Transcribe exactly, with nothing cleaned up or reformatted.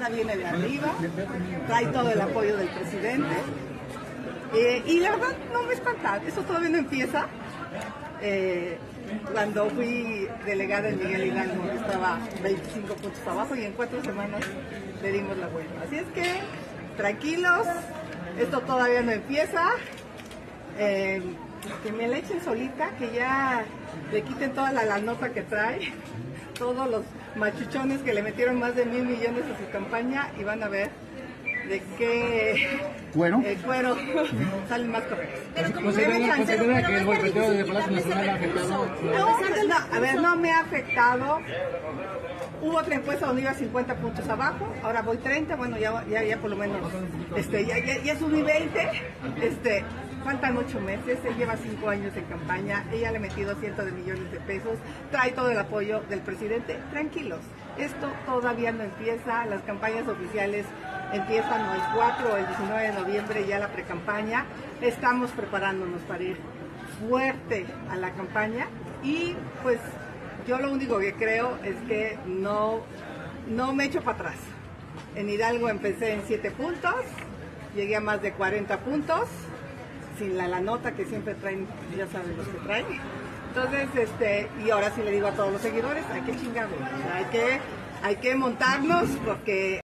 esta viene de arriba, trae todo el apoyo del presidente. Eh, y la verdad no me espanta, eso todavía no empieza. Eh, cuando fui delegada en Miguel Hidalgo estaba veinticinco puntos abajo y en cuatro semanas le dimos la vuelta. Así es que tranquilos, esto todavía no empieza. Eh, que me la echen solita, que ya le quiten toda la, la nota que trae, todos los machuchones que le metieron más de mil millones a su campaña y van a ver de qué cuero, eh, cuero salen más correctos. ¿Considera, considera que el golpeteo de Palacio Nacional ha afectado? No, no, a ver, no me ha afectado. Hubo otra encuesta donde iba cincuenta puntos abajo, ahora voy treinta, bueno, ya, ya, ya por lo menos, este, ya, ya, ya subí veinte, este, faltan ocho meses, él lleva cinco años en campaña, ella le ha metido cientos de millones de pesos, trae todo el apoyo del presidente, tranquilos, esto todavía no empieza, las campañas oficiales empiezan el cuatro o el diecinueve de noviembre, ya la precampaña, estamos preparándonos para ir fuerte a la campaña y pues yo lo único que creo es que no, no me echo para atrás. En Hidalgo empecé en siete puntos, llegué a más de cuarenta puntos, sin la, la nota que siempre traen, ya saben los que traen. Entonces, este, y ahora sí le digo a todos los seguidores, hay que chingarlo, o sea, hay que, hay que montarnos porque